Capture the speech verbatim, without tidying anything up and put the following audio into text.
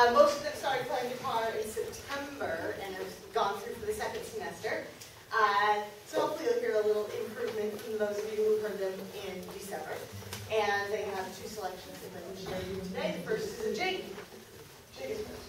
Uh, most of them started playing guitar in September and have gone through for the second semester. Uh, so hopefully you'll hear a little improvement from those of you who heard them in December. And they have two selections that they can share with you today. The first is a jig. Jig is